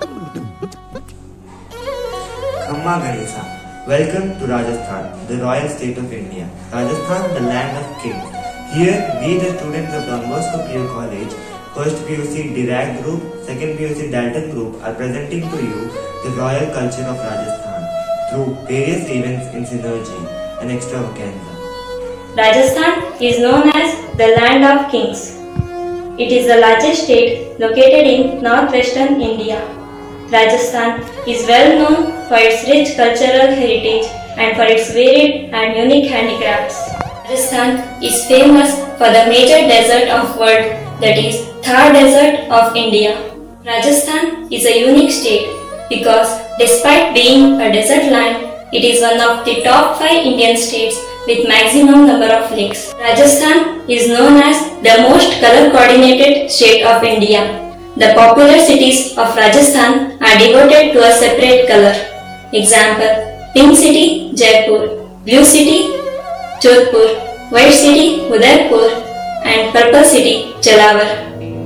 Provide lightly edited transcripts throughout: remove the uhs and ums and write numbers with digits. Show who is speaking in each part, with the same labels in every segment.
Speaker 1: Khamma Ganesha. Welcome to Rajasthan, the royal state of India. Rajasthan, the land of kings. Here, we the students of Don Bosco PU College, first PUC Dirac Group, second PUC Dalton Group are presenting to you the royal culture of Rajasthan through various events in synergy and extravaganza.
Speaker 2: Rajasthan is known as the land of kings. It is the largest state located in northwestern India. Rajasthan is well known for its rich cultural heritage and for its varied and unique handicrafts. Rajasthan is famous for the major desert of world, that is Thar Desert of India. Rajasthan is a unique state because despite being a desert land, it is one of the top 5 Indian states with maximum number of lakes. Rajasthan is known as the most color coordinated state of India. The popular cities of Rajasthan are devoted to a separate color. Example: Pink City, Jaipur; Blue City, Jodhpur; White City, Udaipur; and Purple City, Jalawar.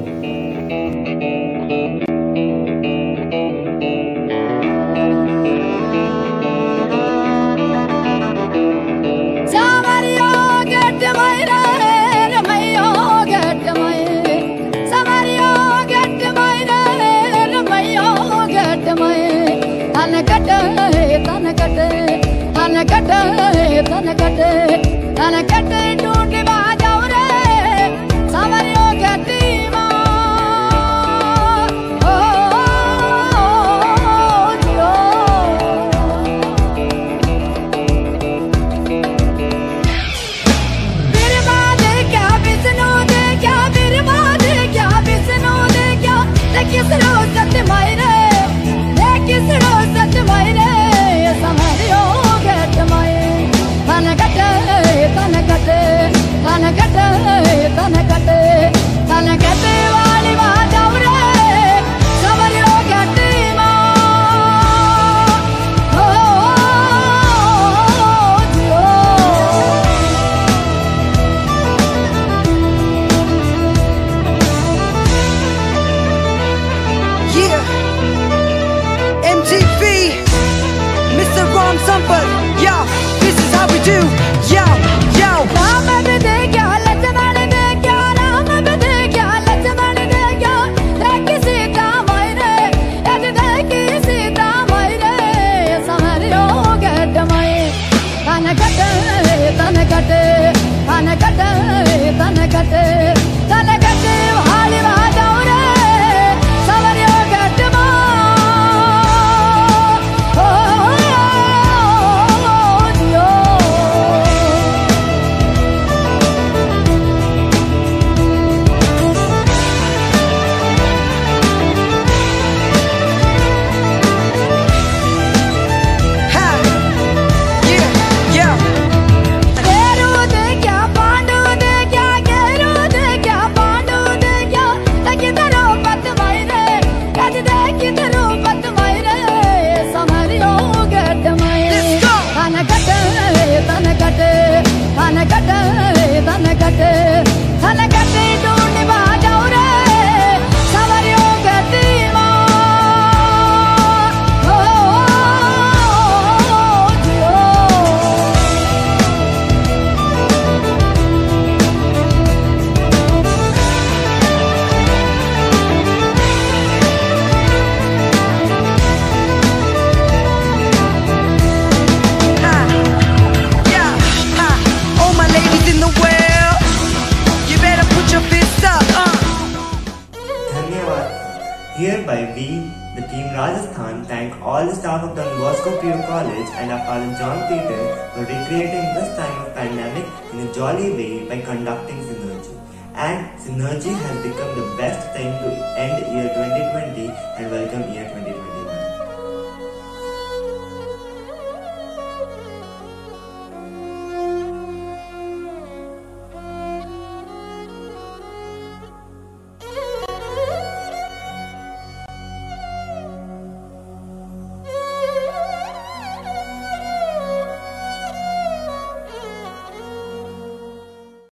Speaker 1: Hereby we, the team Rajasthan, thank all the staff of Don Bosco PU College and our father John Peter for recreating this time of pandemic in a jolly way by conducting Synergy. And Synergy has become the best thing to end year 2020 and welcome year 2021.